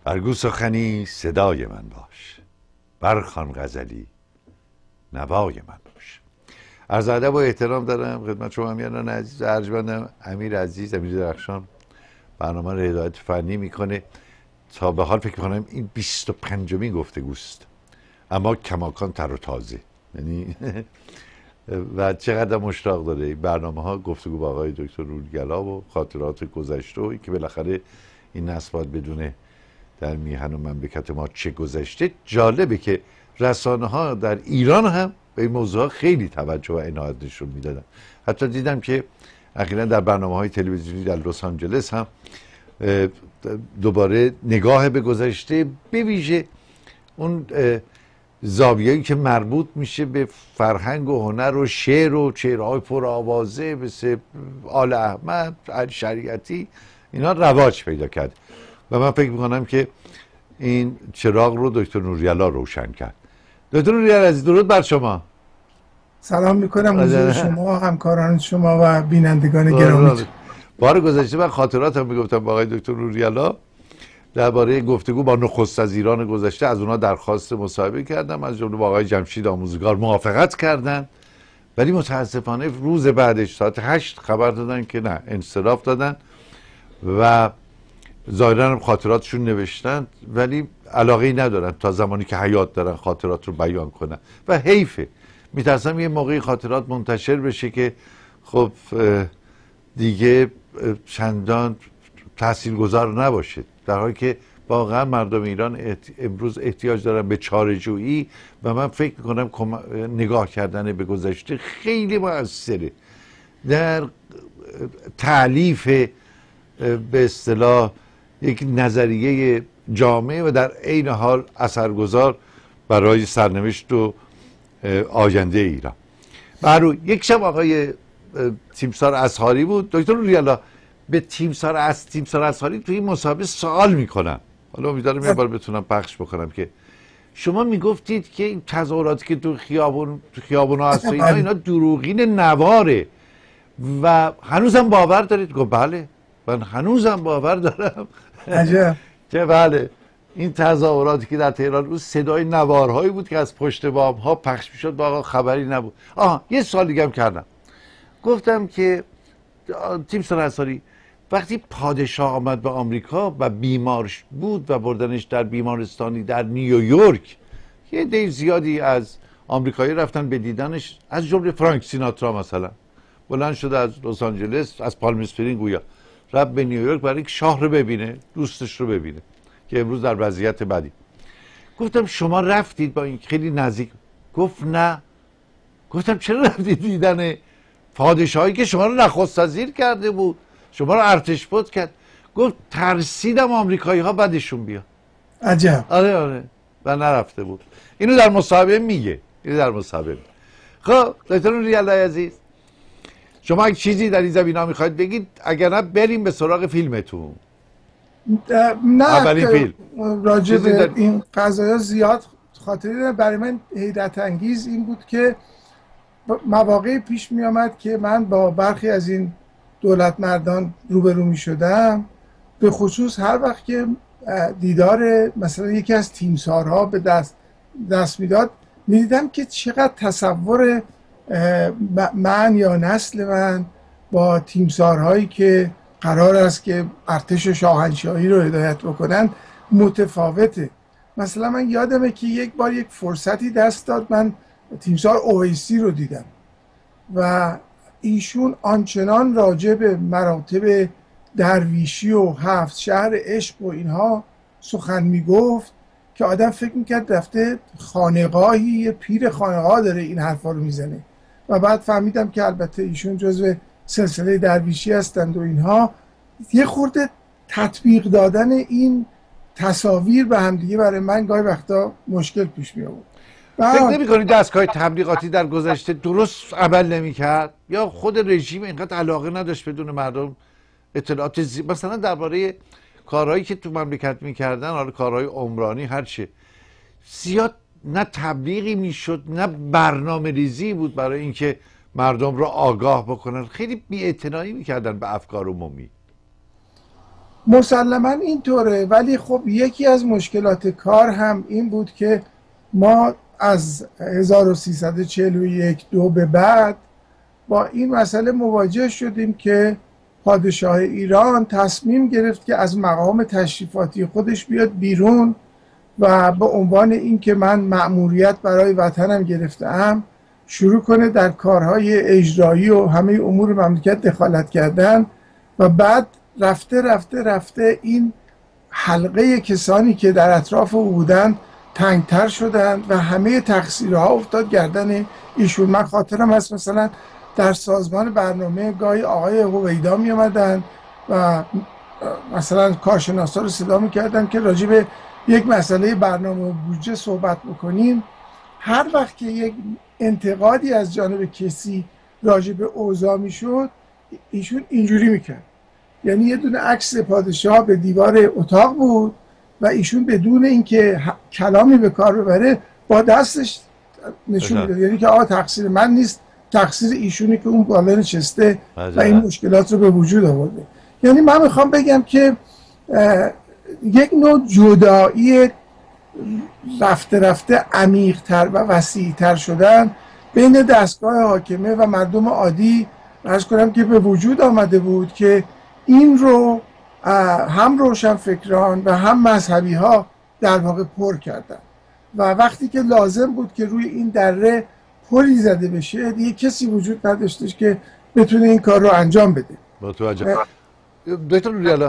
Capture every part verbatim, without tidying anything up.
برگو سخنی صدای من باش، برخوان غزلی نوای من باش. عرض ادب و احترام دارم خدمت شما امیران عزیز، ارجمندم. امیر عزیز، امیر درخشان برنامه رو هدایت فنی میکنه. تا به حال فکر کنم این بیست و پنجمین گفتگوست، اما کماکان تر و تازه، یعنی و چقدر مشتاق داره این برنامه ها. گفتگو با آقای دکتر نورگلا و خاطرات گذشته و که بالاخره این نسل باید بدونه در میهن و مملکت ما چه گذشته. جالبه که رسانه ها در ایران هم به این موضوع خیلی توجه و عنایت نشون میدادن. حتی دیدم که اخیراً در برنامه های تلویزیونی در لس آنجلس هم دوباره نگاه به گذشته، به ویژه اون زاویه‌ای که مربوط میشه به فرهنگ و هنر و شعر و شعرهای پر آوازه مثل آل احمد، شریعتی، اینا رواج پیدا کرد و من فکر میکنم که این چراغ رو دکتر نوریلا روشن کرد. دکتر نوریلا عزیز، درود بر شما. سلام میکنم حضور شما، همکاران شما و بینندگان گرامی. بار گذشته من خاطراتم میگفتم با آقای دکتر نوریلا درباره گفتگو با نخست وزیران گذشته، از اونا درخواست مصاحبه کردم، از جمله با آقای جمشید آموزگار موافقت کردن، ولی متاسفانه روز بعدش ساعت هشت خبر دادن که نه، انصراف دادن و ظاهرا هم خاطراتشون نوشتن ولی علاقه ندارن تا زمانی که حیات دارن خاطرات رو بیان کنن و حیفه. میترسم یه موقعی خاطرات منتشر بشه که خب دیگه چندان تاثیرگذار نباشه، در حالی که واقعا مردم ایران امروز احتیاج دارن به چاره‌جویی و من فکر میکنم نگاه کردن به گذشته خیلی موثره در تألیف به اصطلاح یک نظریه جامع و در عین حال اثرگذار برای سرنوشت و آینده ایران. برو یک شب آقای تیمسار اصحاری بود. دکتر نوریلا، به تیمسار از تیمسار اصحاری توی این مصاحبه سوال میکنم، حالا امیدوارم یه بار بتونم پخش بکنم، که شما میگفتید که این تظاهراتی که تو خیابون تو خیابونا هست اینا اینا دروغین نواره و هنوزم باور دارید؟ گفت بله، من هنوزم باور دارم. عجب. که بله، این تظاهراتی که در تهران بود صدای نوارهایی بود که از پشت بام ها پخش میشد و آقا خبری نبود. آها، یه سوال دیگه هم کردم، گفتم که تیمسار اصحاری وقتی پادشاه آمد به آمریکا و بیمار بود و بردنش در بیمارستانی در نیویورک، یه عده زیادی از آمریکایی رفتن به دیدنش، از جمله فرانک سیناترا مثلا بلند شده از لس آنجلس، از پالم اسپرینگ گویا رفت به نیویورک برای اینکه شاه رو ببینه، دوستش رو ببینه که امروز در وضعیت بدی. گفتم شما رفتید با این خیلی نزدیک؟ گفت نه. گفتم چرا رفتید دیدن پادشاهی که شما رو نخست وزیر کرده بود، شما رو ارتش بود کرد؟ گفت ترسیدم آمریکایی ها بدشون بیاد. عجب. آره آره، و نرفته بود. اینو در مصاحبه میگه، اینو در مصاحبه میگه. خب دکتر نوریلا عزیز، شما اگه چیزی در این زمینه میخواید بگید، اگر نه بریم به سراغ فیلمتون. نه، اولین فیلم راجع به این قضايا زیاد خاطری دارم. برای من حیرت انگیز این بود که مواقعی پیش می آمد که من با برخی از این دولت مردان روبرو می شدم، به خصوص هر وقت که دیدار مثلا یکی از تیمسارها به دست دست میداد، می دیدم که چقدر تصور من یا نسل من با تیمسارهایی که قرار است که ارتش شاهنشاهی رو هدایت بکنن متفاوته. مثلا من یادمه که یک بار یک فرصتی دست داد، من تیمسار اویسی رو دیدم و ایشون آنچنان راجع به مراتب درویشی و هفت شهر عشق و اینها سخن میگفت که آدم فکر میکرد رفته خانقاهی، یه پیر خانقاه داره این حرفا رو میزنه. و بعد فهمیدم که البته ایشون جزو سلسله درویشی هستند و اینها. یه خورده تطبیق دادن این تصاویر به همدیگه برای من گاهی وقتا مشکل پیش می آورد. فکر نمی کنید دستگاه تبلیغاتی در گذشته درست عمل نمی کرد؟ یا خود رژیم اینقدر علاقه نداشت بدون مردم اطلاعات زی... مثلا درباره کارهایی که تو مملکت میکردن، حالا کارهای عمرانی هرچه، زیاد نه تبلیغی میشد نه برنامه ریزی بود برای اینکه مردم رو آگاه بکنن، خیلی بی‌اعتنایی میکردن به افکار عمومی. مسلما اینطوره، ولی خب یکی از مشکلات کار هم این بود که ما از هزار و سیصد و چهل و یک دو به بعد با این مسئله مواجه شدیم که پادشاه ایران تصمیم گرفت که از مقام تشریفاتی خودش بیاد بیرون و به عنوان این که من مأموریت برای وطنم گرفتم شروع کنه در کارهای اجرایی و همه امور مملکت دخالت کردن و بعد رفته رفته رفته این حلقه کسانی که در اطراف او بودن تنگتر شدن و همه تقصیرها افتاد گردن ایشون. من خاطرم هست مثلا در سازمان برنامه گاهی آقای هویدا می آمدن و مثلا کارشناسا رو صدا می کردن که راجع به یک مسئله برنامه و بودجه صحبت بکنیم. هر وقت که یک انتقادی از جانب کسی راجع به اوضاع می شد ایشون اینجوری می کرد، یعنی یه دونه عکس پادشاه به دیوار اتاق بود و ایشون بدون اینکه کلامی به کار ببره با دستش نشون میداد، یعنی که آقا تقصیر من نیست، تقصیر ایشونی که اون بالا نشسته و این مشکلات رو به وجود آورده. یعنی من میخوام بگم که یک نوع جدایی رفته رفته عمیق‌تر و وسیع‌تر شدن بین دستگاه حاکمه و مردم عادی عرض کنم که به وجود آمده بود که این رو هم روشنفکران و هم مذهبی ها در واقع پر کردن و وقتی که لازم بود که روی این دره پلی زده بشه دیگه کسی وجود نداشتش که بتونه این کار رو انجام بده. متوجه. دکتر نوری‌الله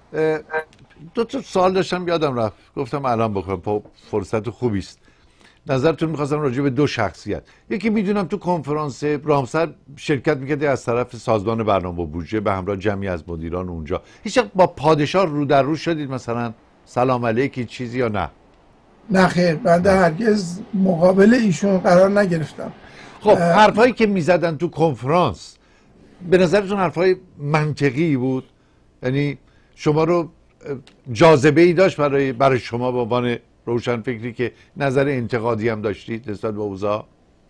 دو تا سوال داشتم یادم رفت گفتم الان بکنم، فرصت خوبی است. نظرتون می‌خواستم راجع به دو شخصیت. یکی میدونم تو کنفرانس رامسر شرکت می‌کردی از طرف سازمان برنامه و بودجه به همراه جمعی از مدیران اونجا. هیچ وقت با پادشاه رو در رو شدید مثلا سلام علیکی چیزی یا نه؟ نه خیر، بنده هرگز مقابل ایشون قرار نگرفتم. خب حرفایی که میزدن تو کنفرانس به نظرتون حرفای منطقی بود؟ یعنی شما رو جاذبه ای داشت برای برای شما به عنوان روشن فکری که نظر انتقادی هم داشتید نسبت به اوضاع؟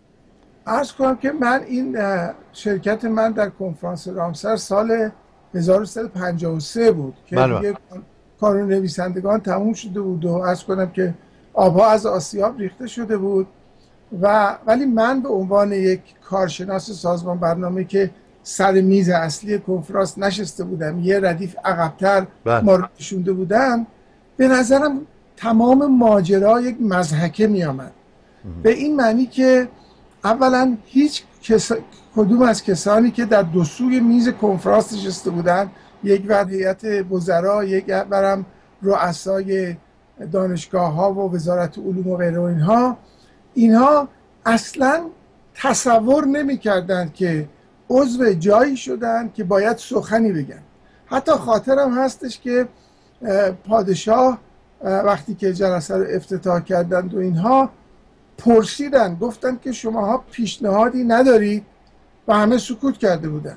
عرض کنم که من این شرکت من در کنفرانس رامسر سال هزار و سیصد و پنجاه و سه بود که دیگه کانون نویسندگان تموم شده بود و عرض کنم که آبها از آسیاب ریخته شده بود و ولی من به عنوان یک کارشناس سازمان برنامه که سر میز اصلی کنفرانس نشسته بودم، یه ردیف عقب‌تر ما رو نشونده بودن، به نظرم تمام ماجرا یک مضحکه می آمد. به این معنی که اولا هیچ کس... کدوم از کسانی که در دو سوی میز کنفرانس نشسته بودن، یک ور هیئت وزرا، یک ورم رؤسای دانشگاه ها و وزارت علوم و غیره و اینها اینها اصلا تصور نمی کردند که عضو جایی شدن که باید سخنی بگن. حتی خاطرم هستش که پادشاه وقتی که جلسه رو افتتاح کردند و اینها پرسیدن، گفتن که شماها پیشنهادی ندارید و همه سکوت کرده بودن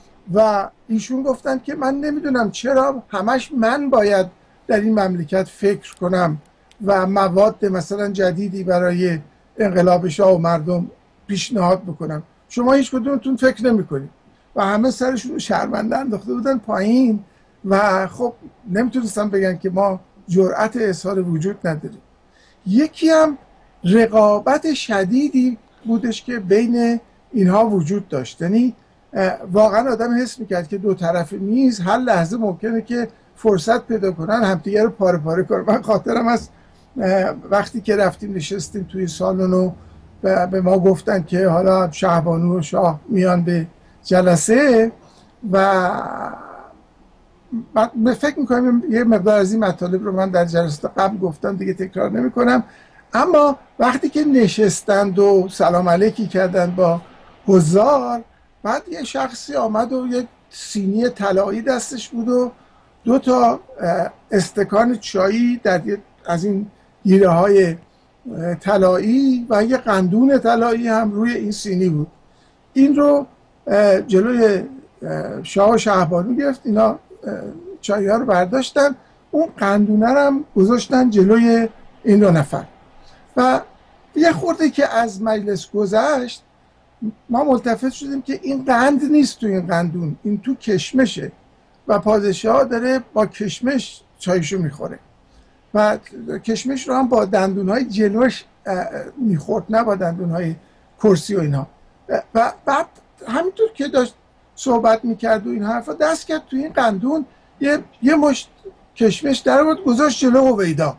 و ایشون گفتن که من نمیدونم چرا همش من باید در این مملکت فکر کنم و مواد مثلا جدیدی برای انقلاب شاه و مردم پیشنهاد بکنم، شما هیچ کدومتون فکر نمی کنید و همه سرشون شرمنده انداخته بودن پایین و خب نمیتونستن بگن که ما جرأت اظهار وجود نداریم. یکی هم رقابت شدیدی بودش که بین اینها وجود داشت، یعنی واقعا آدم حس میکرد که دو طرف میز هر لحظه ممکنه که فرصت پیدا کنن همدیگه رو پاره پاره کنن. من خاطرم از وقتی که رفتیم نشستیم توی سالن و به ما گفتن که حالا شهبانو و شاه میان به جلسه و فکر میکنم یه مقدار از این مطالب رو من در جلسه قبل گفتم دیگه تکرار نمی کنم، اما وقتی که نشستند و سلام علیکی کردند با حضار، بعد یه شخصی آمد و یک سینی طلایی دستش بود و دو تا استکان چایی در از این گیره های طلایی و یه قندون طلایی هم روی این سینی بود. این رو جلوی شاه و شهبانو گرفت، اینا چایی ها رو برداشتن، اون قندونه هم گذاشتن جلوی این دو نفر و یه خورده که از مجلس گذشت ما ملتفت شدیم که این قند نیست تو این قندون، این تو کشمشه و پادشاه داره با کشمش چایشو میخوره و کشمش رو هم با دندونهای جلوش میخورد، نه با دندونهای کرسی و اینها. و بعد همینطور که داشت صحبت میکرد و این حرفا، دست کرد توی این قندون یه, یه مشت کشمش در بود گذاشت جلو هویدا.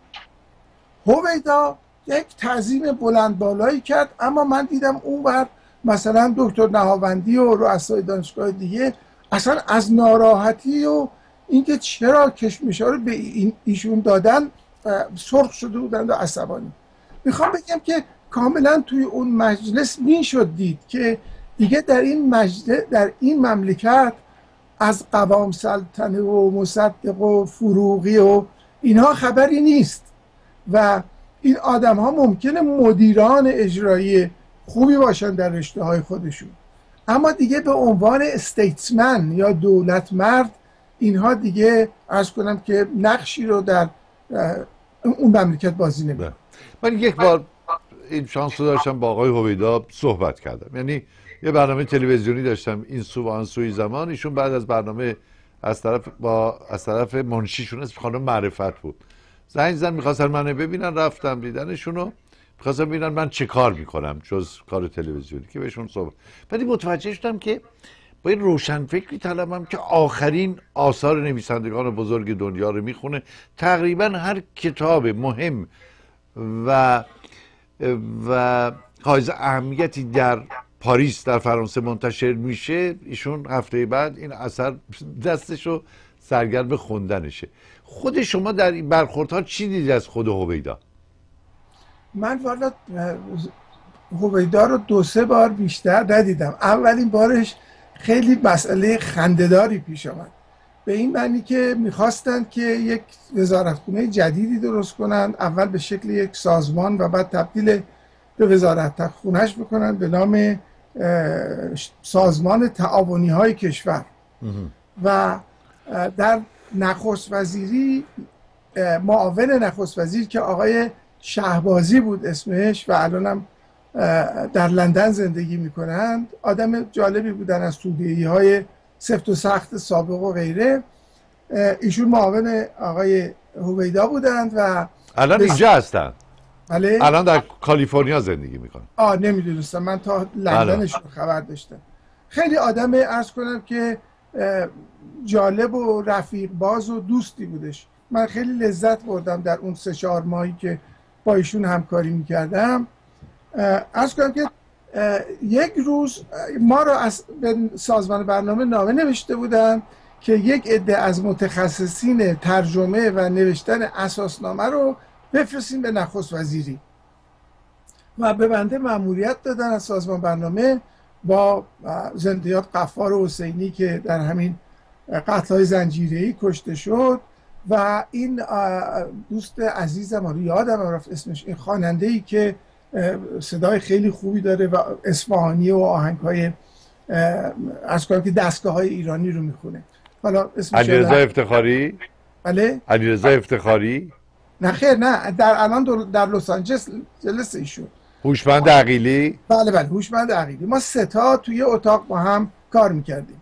هویدا یک تعظیم بلند بالایی کرد، اما من دیدم اون بر مثلا دکتر نهاوندی و رؤسای دانشگاه دیگه اصلا از ناراحتی و اینکه چرا کشمش ها رو به این ایشون دادن سرخ شده بودند و عصبانی. میخوام بگم که کاملا توی اون مجلس میشد دید که دیگه در این مجلس، در این مملکت از قوام سلطنه و مصدق و فروغی و اینها خبری نیست و این آدم ها ممکنه مدیران اجرایی خوبی باشن در رشته های خودشون، اما دیگه به عنوان استیتسمن یا دولت مرد اینها دیگه عرض کنم که نقشی رو در اون مملکت بازی نمی‌کنن. من یک بار این شانس رو داشتم با آقای هویدا صحبت کردم، یعنی یه برنامه تلویزیونی داشتم این سو و آن سوی زمان. ایشون بعد از برنامه از طرف با از طرف منشیشون اسم خانم معرفت بود زنگ زدن، می‌خواستن منو ببینن، رفتم دیدنشون رو، می‌خواستم ببینن من چه کار میکنم جز کار تلویزیونی که بهشون صحبت. بعد متوجه شدم که با این روشنفکری طلبم که آخرین آثار نویسندگان بزرگ دنیا رو میخونه، تقریبا هر کتاب مهم و و حائز اهمیتی در پاریس در فرانسه منتشر میشه، ایشون هفته بعد این اثر دستشو سرگرم خوندنشه. خود شما در این برخوردها چی دیدید از خود هویدا؟ من والا هویدا رو دو سه بار بیشتر ندیدم. اولین بارش خیلی مسئله خنده‌داری پیش آمد، به این معنی که میخواستن که یک وزارتخونه جدیدی درست کنن، اول به شکل یک سازمان و بعد تبدیل به وزارتخونهش بکنن به نام سازمان تعاونی های کشور. و در نخست وزیری معاون نخست وزیر که آقای شهبازی بود اسمش و الانم در لندن زندگی میکنند، آدم جالبی بودن از توده‌ای های سفت و سخت سابق و غیره. ایشون معاون آقای هویدا بودند و الان اینجا هستن. بله؟ الان در کالیفرنیا زندگی میکنن. آه نمیدونستم، من تا لندنشون خبر داشتم. خیلی آدم عرض کنم که جالب و رفیق باز و دوستی بودش. من خیلی لذت بردم در اون سه چهار ماهی که با ایشون همکاری میکردم. عرض کنم که یک روز ما رو از به سازمان برنامه نامه نوشته بودن که یک عده از متخصصین ترجمه و نوشتن اساسنامه رو بفرستیم به نخست وزیری و به بنده مأموریت دادن از سازمان برنامه با زندیات غفار حسینی که در همین قتل‌های زنجیره‌ای کشته شد و این دوست عزیزم رو یادم رفت اسمش، این خواننده‌ای که صدای خیلی خوبی داره و اصفهانی و آهنگ‌های از کنم که دستگاه‌های ایرانی رو میخونه. حالا اسمش علیرضا افتخاری؟ بله؟ علیرضا افتخاری؟ نه خیر نه، در الان در لس آنجلس جلسه ایشون. هوشمند عقیلی؟ بله بله هوشمند عقیلی. ما سه تا توی اتاق با هم کار میکردیم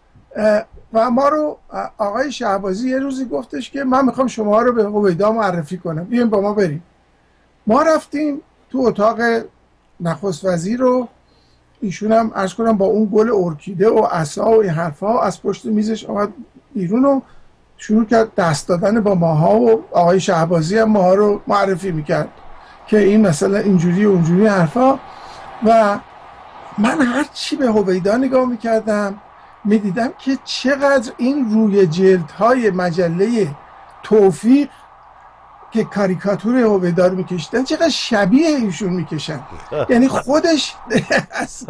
و ما رو آقای شهبازی یه روزی گفتش که من میخوام شما رو به هویدا معرفی کنم، بیاین با ما بریم. ما رفتیم تو اتاق نخست وزیر رو، ایشون هم عرض کنم با اون گل ارکیده و عصا و این حرفا از پشت میزش آمد بیرون و شروع کرد دست دادن با ماها و آقای شهبازی هم ماها رو معرفی میکرد که این مثلا اینجوری و اونجوری حرفا. و من هر چی به هویدا نگاه میکردم میدیدم که چقدر این روی جلدهای مجله توفیق که کاریکاتور هویدا رو میکشیدن چقدر شبیه ایشون میکشن. یعنی خودش از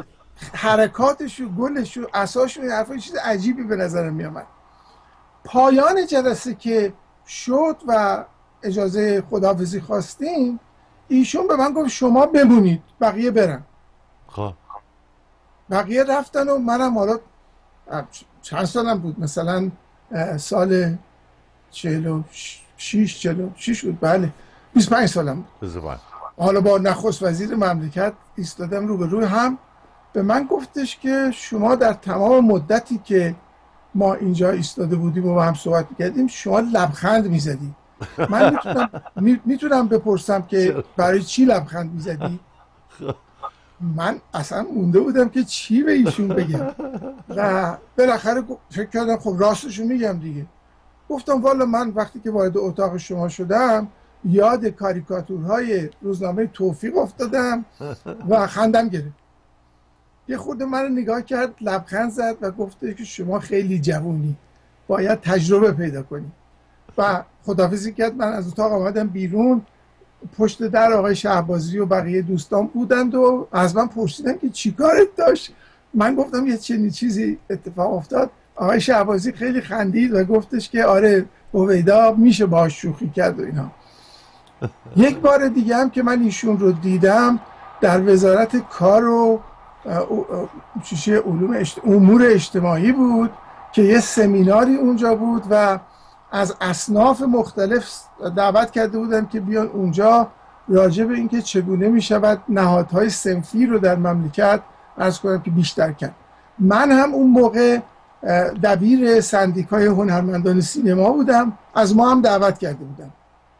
حرکاتش و گلش و عصاش و این حرفا چیز عجیبی به نظرم میامد. پایان جلسه که شد و اجازه خداحافظی خواستیم، ایشون به من گفت شما بمونید بقیه برن. خب بقیه رفتن و منم حالا چند سالم بود، مثلا سال چهل و شیش چهل و شیش بود، بله بیست و پنج سالم بود. حالا با نخست وزیر مملکت ایستادم رو به روی هم. به من گفتش که شما در تمام مدتی که ما اینجا ایستاده بودیم و با هم صحبت میکردیم شما لبخند میزدی. من میتونم میتونم بپرسم که برای چی لبخند میزدی؟ من اصلا مونده بودم که چی به ایشون بگم و بالاخره فکر کردم خب راستشو میگم دیگه. گفتم والا من وقتی که وارد اتاق شما شدم یاد کاریکاتورهای روزنامه توفیق افتادم و خندم گرفت. یه خورده من رو نگاه کرد، لبخند زد و گفته که شما خیلی جوونی، باید تجربه پیدا کنی و خداحافظی کرد. من از اتاق آمدم بیرون، پشت در آقای شهبازی و بقیه دوستان بودند و از من پرسیدن که چی کارت داشت. من گفتم یه چنین چیزی اتفاق افتاد. آقای شهبازی خیلی خندید و گفتش که آره هویدا میشه باهاش شوخی کرد و اینا. یک بار دیگه هم که من ایشون رو دیدم در وزارت کار و چیشه علوم اجت... امور اجتماعی بود که یه سمیناری اونجا بود و از اصناف مختلف دعوت کرده بودن که بیان اونجا راجع به اینکه چگونه میشود نهادهای صنفی رو در مملکت عرض کنم که بیشتر کرد. من هم اون موقع دبیر سندیکای هنرمندان سینما بودم، از ما هم دعوت کرده بودن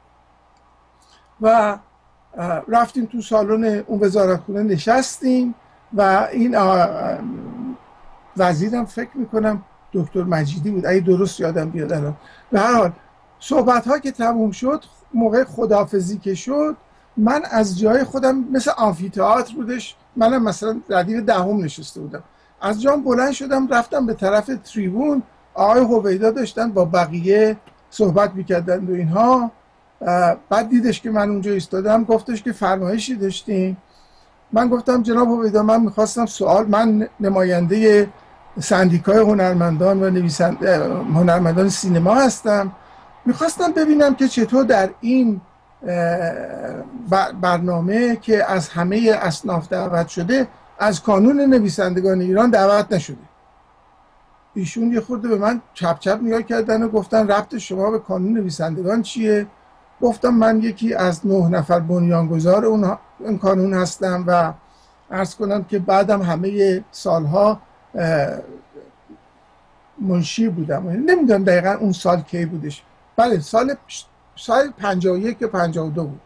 و رفتیم تو سالن اون وزارتخونه نشستیم و این وزیرم فکر میکنم دکتر مجیدی بود اگه درست یادم بیاد الان. به هر حال صحبت ها که تموم شد، موقع خداحافظی که شد، من از جای خودم مثل آمفی‌تئاتر بودش، منم مثلا ردیف دهم نشسته بودم، از جام بلند شدم رفتم به طرف تریبون. آقای هویدا داشتن با بقیه صحبت میکردن و اینها. بعد دیدش که من اونجا ایستادم گفتش که فرمایشی داشتیم. من گفتم جناب هویدا من میخواستم سوال، من نماینده سندیکای هنرمندان و نویسنده هنرمندان سینما هستم، میخواستم ببینم که چطور در این برنامه که از همه اصناف دعوت شده از کانون نویسندگان ایران دعوت نشده. ایشون یه خورده به من چپ چپ نگاه کردن و گفتن ربط شما به کانون نویسندگان چیه؟ گفتم من یکی از نه نفر بنیانگذار اون این کانون هستم و عرض کنم که بعدم همه سالها منشی بودم. نمیدونم دقیقا اون سال کی بودش، بله سال سال پنجاه و یک یا پنجاه و دو بود.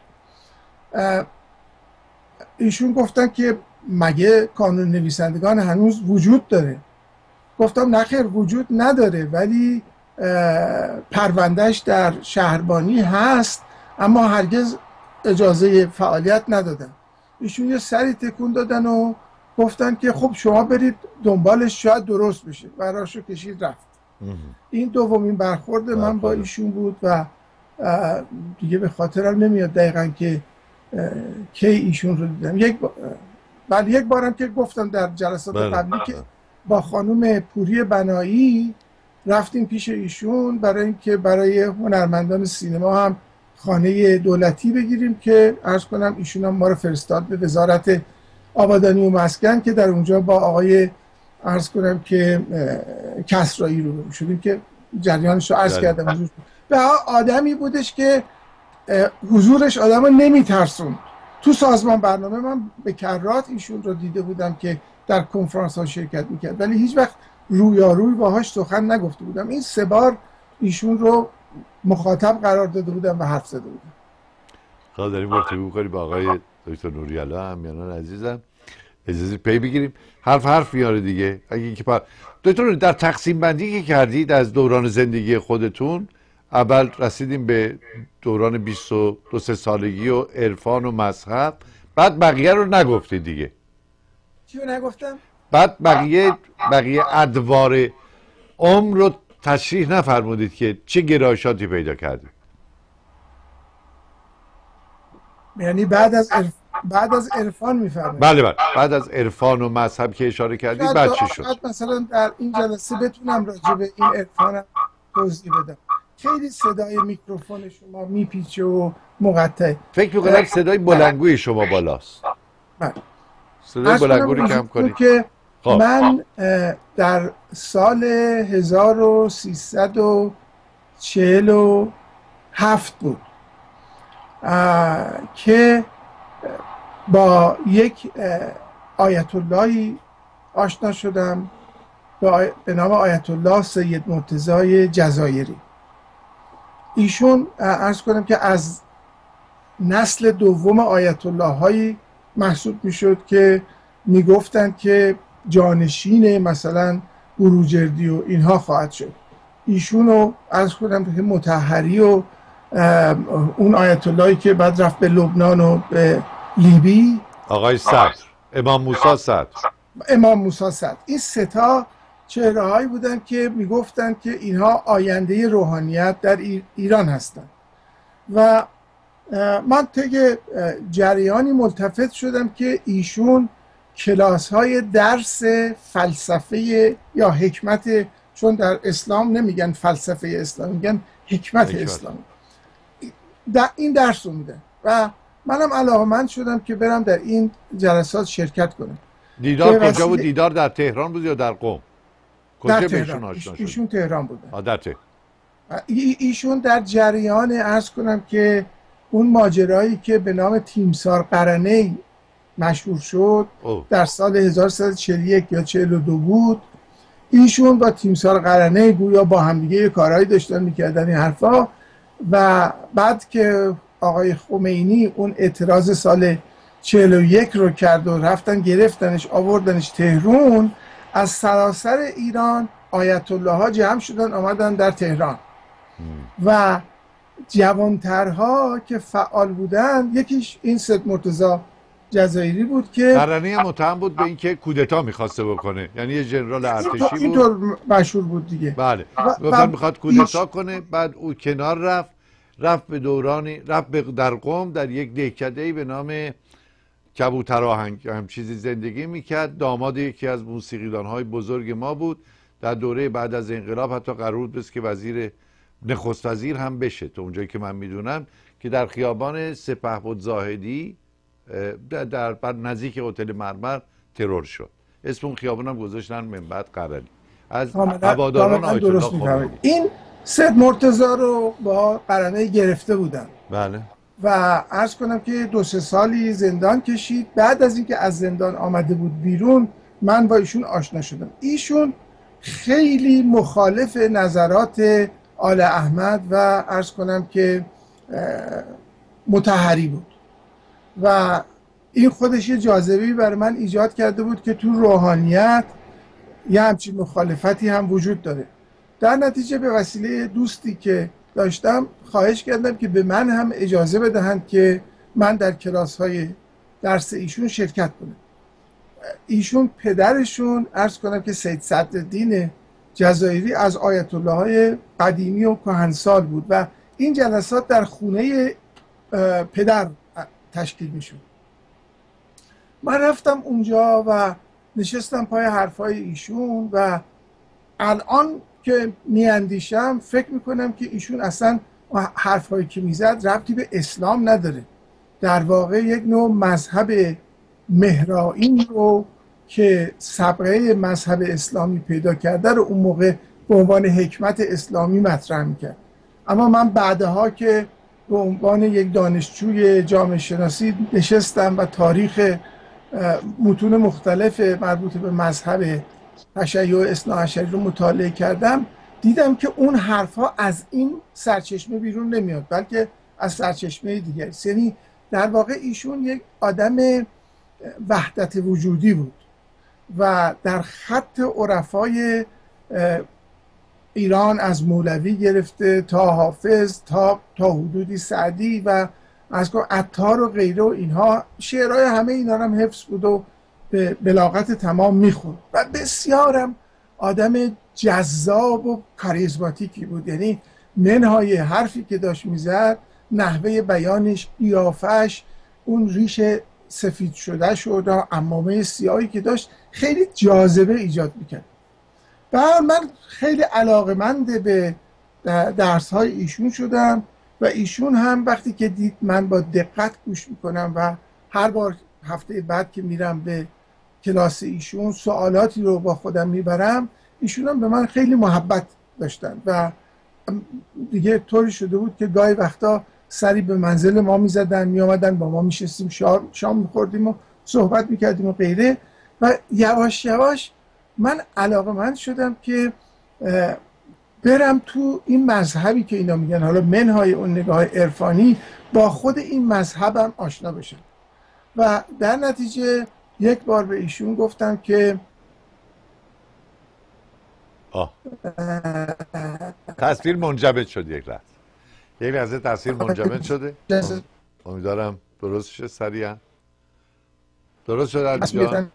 ایشون گفتن که مگه کانون نویسندگان هنوز وجود داره؟ گفتم نخیر وجود نداره، ولی پروندهش در شهربانی هست اما هرگز اجازه فعالیت ندادن. ایشون یه سری تکون دادن و گفتن که خب شما برید دنبالش شاید درست بشه و راشو کشید رفت. این دومین برخورد من با ایشون بود و دیگه به خاطرم نمیاد دقیقا که کی ایشون رو دیدم. یک با... بعد یک بارم که گفتم در جلسات قبلی که با خانم پوری بنایی رفتیم پیش ایشون برای اینکه برای هنرمندان سینما هم خانه دولتی بگیریم که عرض کنم ایشون هم ما رو فرستاد به وزارت آبادانی و مسکن که در اونجا با آقای عرض کنم که کسرایی رو رو شدیم که جریانش رو عرض کردم. به آدمی بودش که حضورش آدم رو نمیترسون. تو سازمان برنامه من به کرات ایشون رو دیده بودم که در کنفرانس ها شرکت میکرد ولی هیچ وقت رویاروی باهاش سخن نگفته بودم. این سه بار ایشون رو مخاطب قرار داده بودم و حرف زده بودم. خواهد داریم گفتگو کنیم با آقای دکتر نوری‌الله همیانان عزیزم. اجازه پی بگیریم، حرف حرف میاره دیگه. اگه که پا... دکتر در تقسیم بندی که کردید از دوران زندگی خودتون، اول رسیدیم به دوران بیست و دو سالگی و عرفان و مذهب، بعد بقیه رو نگفتید دیگه. چی رو نگفتم؟ بعد بقیه بقیه ادوار عمر رو تشریح نفرمودید که چه گرایشاتی پیدا کردید. یعنی بعد از عرف... بعد از عرفان میفرمایید؟ بله بله بعد از عرفان و مذهب که اشاره کردید بعد چی شد؟ مثلا در این جلسه بتونم راجع به این عرفان توضیح بدم. خیلی صدای میکروفون شما میپیچه و مقطع. فکر میکنم صدای بلندگوی شما بالاست. بله. صدای بلندگو رو کم کنید. که من در سال هزار و سیصد و چهل و هفت بود که با یک آیت اللهی آشنا شدم به نام آیت الله سید مرتضی جزایری. ایشون عرض کنم که از نسل دوم آیت الله هایی محسوب میشد که میگفتند که جانشین مثلا بروجردی و اینها خواهد شد. ایشون رو عرض کنم که مطهری و اون آیت اللهی که بعد رفت به لبنان و به لیبی، آقای صدر، امام موسی صدر امام موسی صدر، این سه تا چهره هایی بودن که میگفتند که اینها آینده روحانیت در ایران هستند. و من طی جریانی ملتفت شدم که ایشون کلاس های درس فلسفه یا حکمت، چون در اسلام نمیگن فلسفه اسلام، میگن حکمت, حکمت. اسلام، در این درس رو میدن و منم علاقه‌مند شدم که برم در این جلسات شرکت کنم. دیدار کجا بود؟ دیدار در تهران بود یا در قم؟ کجا در تهران. ایشون تهران بودن. در تهران. ای ایشون در جریان عرض کنم که اون ماجرایی که به نام تیمسار قرنی مشهور شد اوه. در سال هزار و سیصد و چهل و یک یا چهل و دو بود. ایشون با تیمسار قرنی گویا با همدیگه کارهایی داشتن میکردن این حرفا، و بعد که آقای خمینی اون اعتراض سال چهل و یک رو کرد و رفتن گرفتنش آوردنش تهران، از سراسر ایران آیت الله ها جمع شدن آمدن در تهران و جوانترها که فعال بودن، یکیش این سید مرتضی جزایری بود که قرنی متهم بود به اینکه کودتا میخواسته بکنه، یعنی یه ژنرال ارتشی بود، اینطور مشهور بود دیگه. بله، گفتن میخواد کودتا کنه، بعد او کنار رفت رفت به دورانی رفت به در قم در یک دهکده‌ای به نام کبوتر آهنگ هم چیزی زندگی میکرد. داماد یکی از موسیقیدانهای بزرگ ما بود. در دوره بعد از انقلاب حتی قرار بود که وزیر نخست وزیر هم بشه، تا اونجایی که من میدونم، که در خیابان سپهبد زاهدی در, در بعد نزدیک هتل مرمر ترور شد. اسم اون خیابان هم گذاشتن منبعد قرنی، از هواداران آیت الله خمینی. این سید مرتضی رو با قرنی گرفته بودن. بله. و عرض کنم که دو سه سالی زندان کشید. بعد از اینکه از زندان آمده بود بیرون، من با ایشون آشنا شدم. ایشون خیلی مخالف نظرات آل احمد و عرض کنم که مطهری بود و این خودش یه جاذبه‌ای برای من ایجاد کرده بود که تو روحانیت یه همچین مخالفتی هم وجود داره. در نتیجه به وسیله دوستی که داشتم خواهش کردم که به من هم اجازه بدهند که من در کلاس‌های درس ایشون شرکت کنم. ایشون پدرشون عرض کنم که سید صدرالدین جزایری از آیت الله های قدیمی و کهنسال بود و این جلسات در خونه پدر تشکیل میشد. من رفتم اونجا و نشستم پای حرفای ایشون و الان که میاندیشم فکر میکنم که ایشون اصلا حرفایی که میزد ربطی به اسلام نداره. در واقع یک نوع مذهب مهرائین رو که سابقه مذهب اسلامی پیدا کرده رو اون موقع به عنوان حکمت اسلامی مطرح میکرد. اما من بعدها که به عنوان یک دانشجوی جامعه شناسی نشستم و تاریخ متون مختلف مربوط به مذهب تشیع اثنا عشری رو مطالعه کردم، دیدم که اون حرفها از این سرچشمه بیرون نمیاد، بلکه از سرچشمه دیگری. یعنی در واقع ایشون یک آدم وحدت وجودی بود و در خط عرفای ایران از مولوی گرفته تا حافظ تا تا حدودی سعدی و از عطار و غیره و اینها، شعرهای همه اینا هم حفظ بود و به بلاغت تمام میخوند و بسیارم آدم جذاب و کاریزماتیکی بود. یعنی منهای حرفی که داشت میزد، نحوه بیانش، قیافش، اون ریش سفید شده شد و عمامه سیاهی که داشت خیلی جاذبه ایجاد میکرد. و من خیلی علاقمند به درس های ایشون شدم و ایشون هم وقتی که دید من با دقت گوش میکنم و هر بار هفته بعد که میرم به کلاس ایشون سوالاتی رو با خودم میبرم، ایشون هم به من خیلی محبت داشتن و دیگه طوری شده بود که گاهی وقتا سری به منزل ما میزدن، میامدن با ما میشستیم، شام میخوردیم و صحبت میکردیم و غیره. و یواش یواش من علاقه‌مند شدم که برم تو این مذهبی که اینا میگن، حالا منهای اون نگاه عرفانی، با خود این مذهبم آشنا بشم. و در نتیجه یک بار به ایشون گفتم که آه تصویر منجمد شد. یک لحظه یک لحظه تصویر منجمد شده. امیدوارم درست شه سریعا. درست شد علی جان؟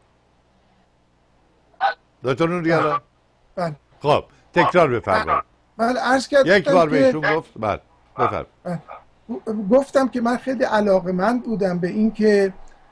دکتر نوریالا؟ بله. خب تکرار بفرمایید. بله عرض کردم یک بار بهشون گفت. بله بفرمایید. گفتم که من خیلی علاقه‌مند بودم به این که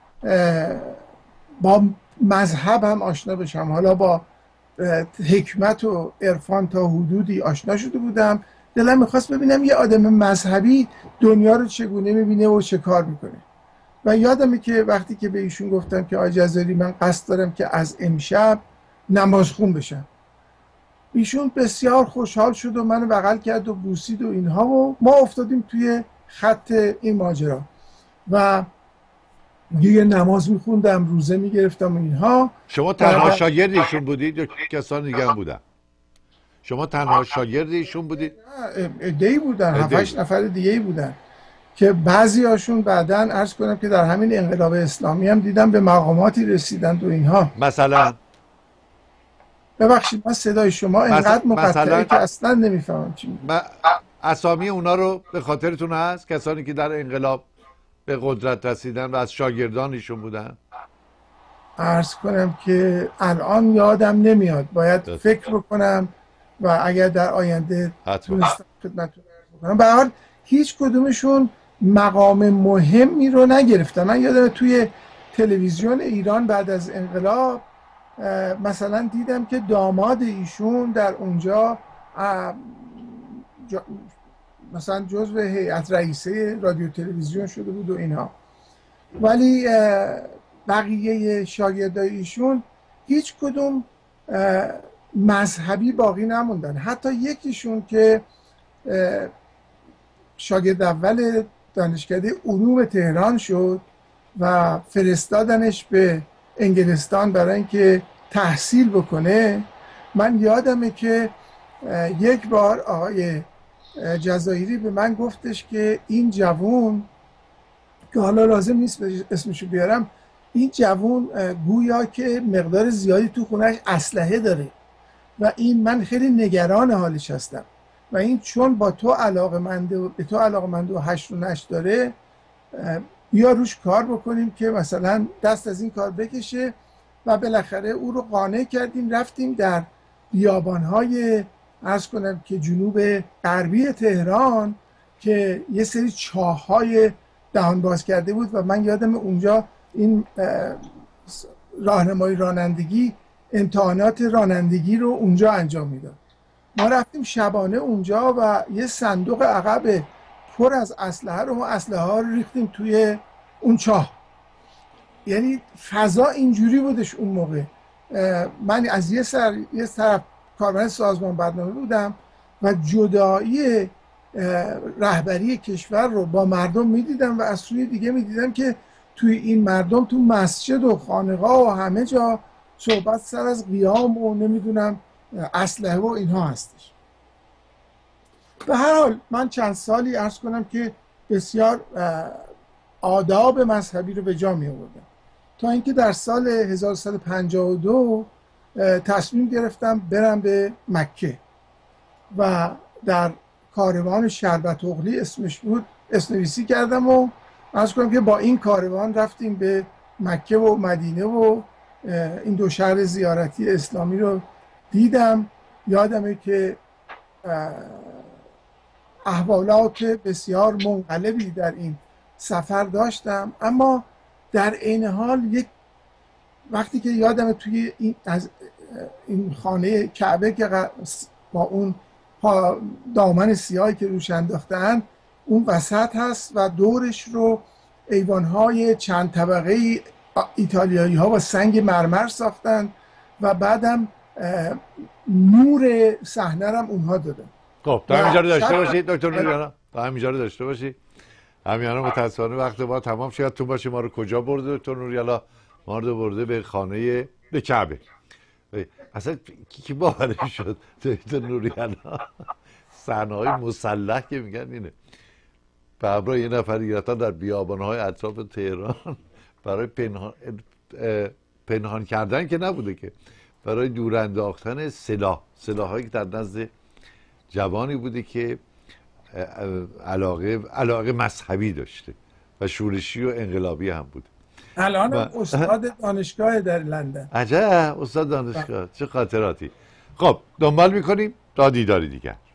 با مذهبم آشنا بشم. حالا با حکمت و عرفان تا حدودی آشنا شده بودم. دلم میخواست ببینم یه آدم مذهبی دنیا رو چگونه میبینه و چه کار میکنه. و یادمه که وقتی که به ایشون گفتم که آقای جزاری من قصد دارم که از امشب نمازخون بشم، ایشون بسیار خوشحال شد و منو بغل کرد و بوسید و اینها و ما افتادیم توی خط این ماجرا و دیگه نماز میخوندم، روزه میگرفتم و اینها. شما تنها شاگرد ایشون بودید یا کسان دیگه هم بودن؟ شما تنها شاگرد ایشون بودید؟ عده‌ای بودن، هفت هشت نفر دیگه بودن که بعضی هاشون بعداً عرض کنم که در همین انقلاب اسلامی هم دیدم به مقاماتی رسیدند و اینها. مثلا ببخشید من صدای شما اینقدر مقطعه که اصلا نمیفهمم چی میگید. اسامی اونا رو به خاطرتون هست؟ کسانی که در انقلاب به قدرت رسیدن و از شاگردان ایشون بودن؟ عرض کنم که الان یادم نمیاد، باید دست. فکر بکنم و اگر در آینده تونستم خدمتتون عرض بکنم. به هر حال هیچ کدومشون مقام مهمی رو نگرفتن. من یادم توی تلویزیون ایران بعد از انقلاب مثلا دیدم که داماد ایشون در اونجا مثلا جزو هیئت رئیسه رادیو تلویزیون شده بود و اینها، ولی بقیه شاگردای ایشون هیچ کدوم مذهبی باقی نموندن. حتی یکیشون که شاگرد اول دانشکده علوم تهران شد و فرستادنش به انگلستان برای اینکه تحصیل بکنه، من یادمه که یک بار آقای جزایری به من گفتش که این جوون که حالا لازم نیست اسمشو بیارم، این جوون گویا که مقدار زیادی تو خونهش اسلحه داره و این من خیلی نگران حالش هستم و این چون با تو علاقه‌منده و به تو علاقه‌منده و هشت و نشت داره، بیا روش کار بکنیم که مثلا دست از این کار بکشه. و بالاخره او رو قانع کردیم، رفتیم در بیابان‌های عرض کنم که جنوب غربی تهران که یه سری چاه‌های دهان باز کرده بود و من یادم اونجا این راهنمای رانندگی امتحانات رانندگی رو اونجا انجام میداد. ما رفتیم شبانه اونجا و یه صندوق عقب پر از اسلحه رو ما اسلحه ها رو ریختیم توی اون چاه. یعنی فضا اینجوری بودش اون موقع. من از یه سر یه طرف کارمند سازمان برنامه بودم و جدایی رهبری کشور رو با مردم میدیدم و از سوی دیگه میدیدم که توی این مردم تو مسجد و خانقاه و همه جا صحبت سر از قیام و نمیدونم اسلحه و اینها هستش. به هر حال من چند سالی عرض کنم که بسیار آداب مذهبی رو به جا می آوردم تا اینکه در سال هزار و سیصد و پنجاه و دو تصمیم گرفتم برم به مکه و در کاروان شربت اغلی اسمش بود اسمنویسی کردم و عرض کنم که با این کاروان رفتیم به مکه و مدینه و این دو شهر زیارتی اسلامی رو دیدم. یادمه که احوالات بسیار منقلبی در این سفر داشتم، اما در عین حال یک وقتی که یادمه توی این از این خانه کعبه که با اون دامن سیاهی که روش انداختن اون وسط هست و دورش رو ایوان‌های چند طبقه ایتالیایی ها با سنگ مرمر ساختن و بعدم نور صحنه رو اونها دادن. خب تا همینجا رو داشته باشید دکتر نوریالا، تا همینجا رو داشته باشید. همینجا متاسفانه وقت ما تمام شد. تو باشه ما رو کجا برده دکتر نوریالا؟ ما رو برده به خانه به کعبه. اصلا کی کی باورش شد دکتر نوریالا صحنه‌های مسلح که میگن اینه به همراه یه نفر گرفتن در بیابان‌های اطراف تهران برای پنهان پنهان کردن که نبوده که برای دور انداختن سلاح سلاحایی که در نزد جوانی بوده که علاقه علاقه مذهبی داشته و شورشی و انقلابی هم بوده. الان و... استاد دانشگاه در لندن. عجب استاد دانشگاه، چه خاطراتی. خب دنبال میکنیم تا دیداری دیگر.